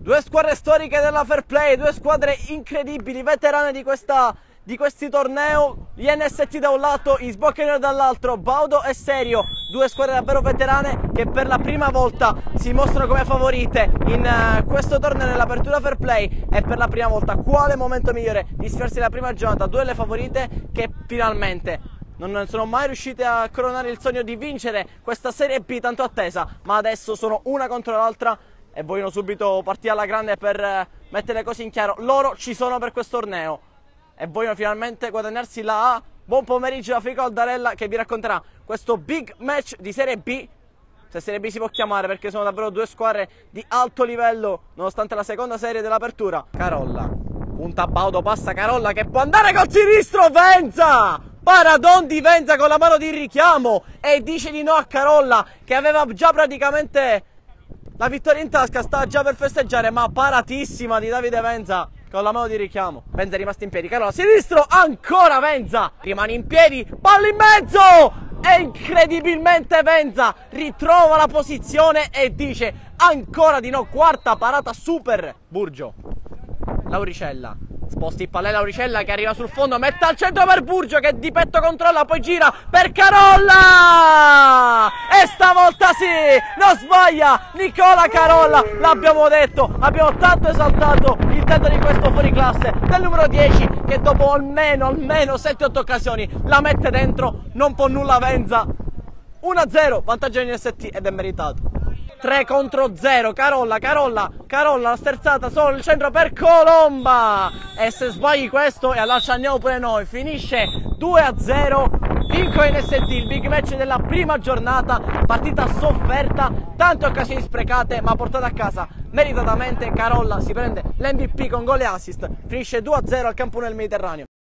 Due squadre storiche della Fair Play, due squadre incredibili, veterane di questi torneo, gli NST da un lato, i Sboccagnoli dall'altro, Baudo e Serio, due squadre davvero veterane che per la prima volta si mostrano come favorite in questo torneo nell'apertura Fair Play, e per la prima volta quale momento migliore di sfidarsi la prima giornata, due delle favorite che finalmente non sono mai riuscite a coronare il sogno di vincere questa Serie B tanto attesa, ma adesso sono una contro l'altra e vogliono subito partire alla grande per mettere le cose in chiaro. Loro ci sono per questo torneo e vogliono finalmente guadagnarsi la A. Buon pomeriggio da Fico Aldarella che vi racconterà questo big match di Serie B, se Serie B si può chiamare, perché sono davvero due squadre di alto livello nonostante la seconda serie dell'apertura. Carolla, punta Baudo, passa Carolla che può andare col sinistro, Venza! Paradon di Venza con la mano di richiamo e dice di no a Carolla che aveva già praticamente la vittoria in tasca, sta già per festeggiare, ma paratissima di Davide Venza con la mano di richiamo. Venza è rimasto in piedi, Carolla sinistro, ancora Venza, rimane in piedi, palla in mezzo e incredibilmente Venza ritrova la posizione e dice ancora di no. Quarta parata super. Burgio, Lauricella, sposti il pallone Lauricella che arriva sul fondo, mette al centro per Burgio che di petto controlla, poi gira per Carolla e stavolta sì, non sbaglia Nicola Carolla. L'abbiamo detto, abbiamo tanto esaltato il tetto di questo fuoriclasse del numero 10 che dopo almeno 7-8 occasioni la mette dentro. Non può nulla Venza. 1-0 vantaggio in ST ed è meritato. 3 contro 0, Carolla, la sterzata solo il centro per Colomba e se sbagli questo e allora ci andiamo pure noi, finisce 2-0, vinco in ST il big match della prima giornata, partita sofferta, tante occasioni sprecate ma portate a casa meritatamente. Carolla si prende l'MVP con gol e assist, finisce 2-0 al campo nel Mediterraneo.